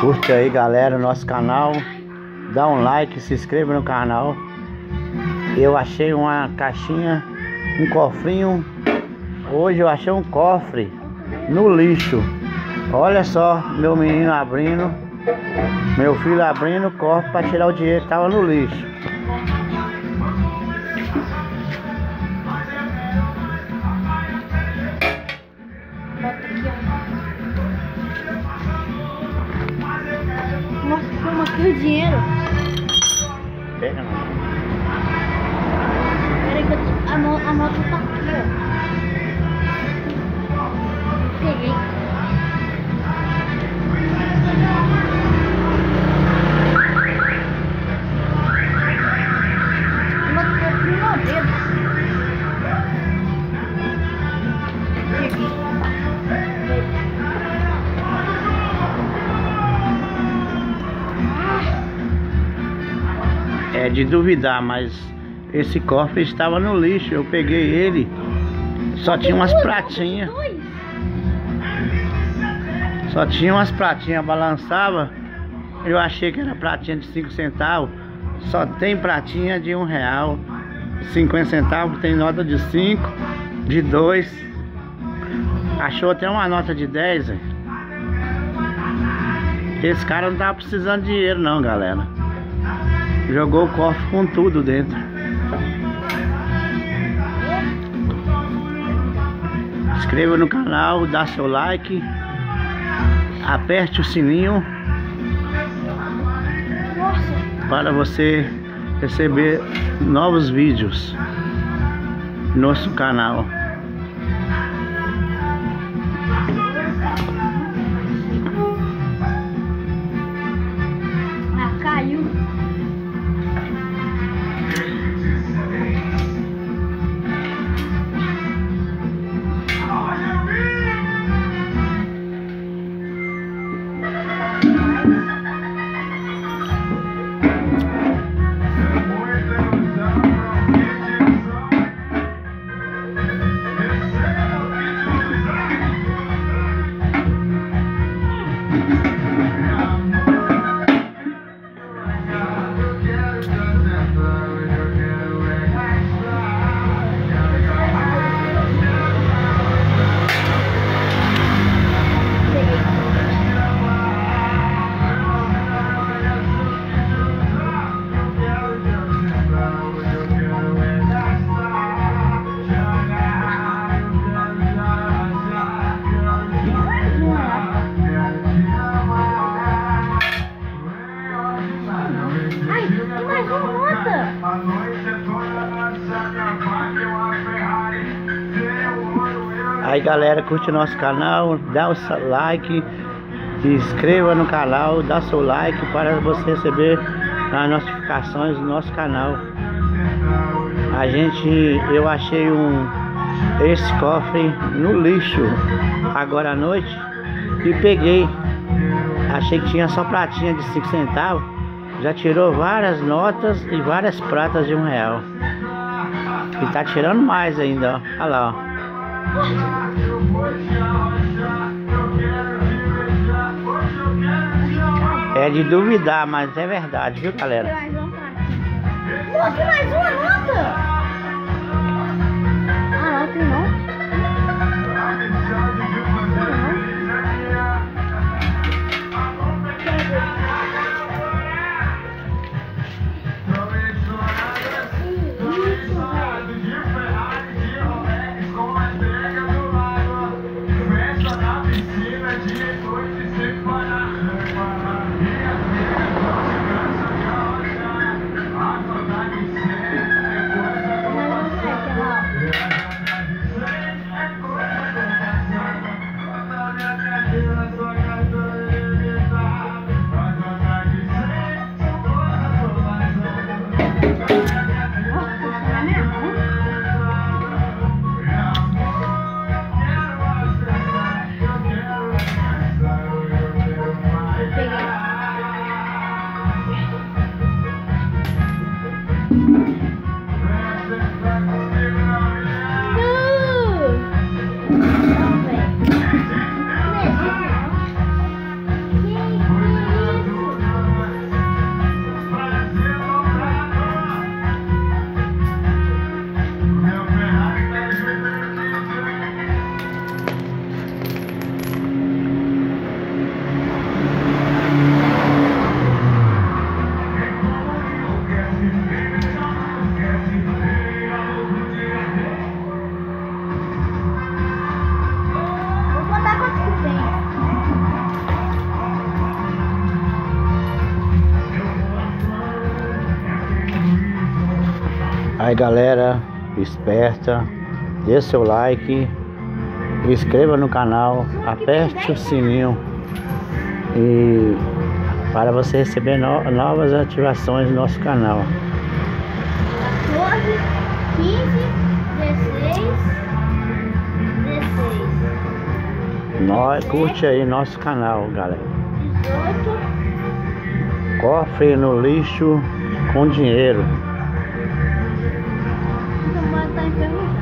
Curte aí, galera, o nosso canal, dá um like, se inscreva no canal. Eu achei uma caixinha, um cofrinho. Hoje eu achei um cofre no lixo. Olha só, meu menino abrindo, meu filho abrindo o cofre para tirar o dinheiro que estava no lixo. Nossa, toma aqui o dinheiro. Pega não. Peraí que a nota tá aqui, ó. Peguei. A nota tá aqui no meu dedo. Peguei. É de duvidar, mas esse cofre estava no lixo. Eu peguei ele, só tinha umas pratinhas. Só tinha umas pratinhas, balançava. Eu achei que era pratinha de 5 centavos. Só tem pratinha de R$1. 50 centavos, tem nota de 5, de 2. Achou até uma nota de 10. Véio. Esse cara não tava precisando de dinheiro não, galera. Jogou o cofre com tudo dentro. Inscreva no canal, dá seu like, aperte o sininho para você receber novos vídeos no nosso canal. Ah, caiu. Ai, tem mais uma nota. Aí, galera, curte o nosso canal, dá o like, se inscreva no canal, dá seu like para você receber as notificações do nosso canal. Eu achei esse cofre no lixo agora à noite e peguei. Achei que tinha só pratinha de 5 centavos. Já tirou várias notas e várias pratas de R$1. E tá tirando mais ainda, ó. Olha lá, ó. É de duvidar, mas é verdade, viu, galera? Tem mais uma nota. Ah, não, tem não. Aí galera, esperta, dê seu like, inscreva no canal, aperte o sininho e para você receber novas ativações no nosso canal. 14, 15, 16. Curte aí nosso canal, galera. 18. Cofre no lixo com dinheiro. Então, tá enfermo.